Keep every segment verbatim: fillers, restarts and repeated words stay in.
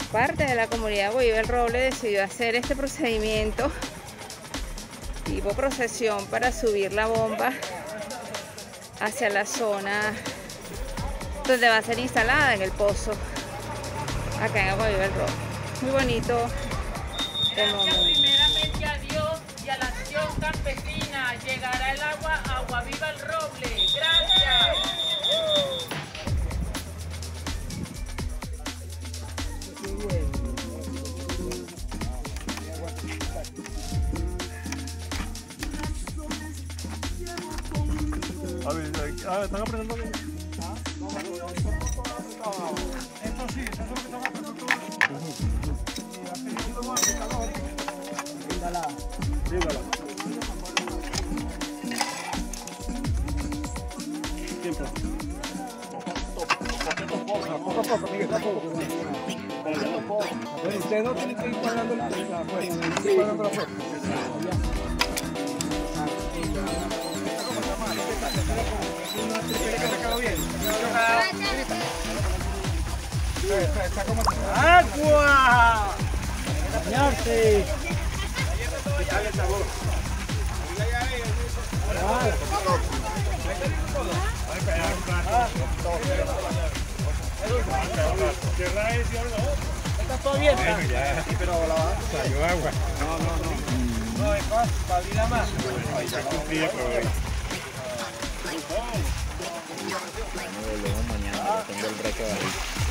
Parte de la comunidad Guayiba El Roble decidió hacer este procedimiento tipo procesión para subir la bomba hacia la zona donde va a ser instalada en el pozo acá en Guayiba El Roble. Muy bonito el momento. Primeramente a Dios y a la acción campesina llegará el agua a Guayiba El Roble. Gracias. A ver, ah, ¿están apretando bien? Esto sí, eso es lo que están apretando. Dígala. Dígala. Tiempo. Poco a poco, Miguel, poco a poco. Usted no tiene que ir pagando la fuerza. Sí, pagando la fuerza. ¡Agua! ¡Bañarse! ¡Quitarle el sabor! ¿Está todo bien? Sí, pero la baja salió agua. No, no, no. No, es más, para vida más. Ahí está cumplida, pero... Luego mañana tengo el reto de ahí.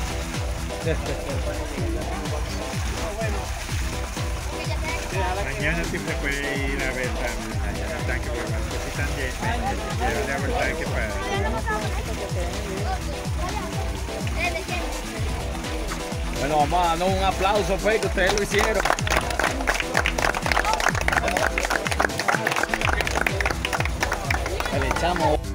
Mañana sí se puede ir a ver mañana el tanque, porque más que también llevarle agua al tanque para... Bueno, vamos a darnos un aplauso, pues, que ustedes lo hicieron. Le echamos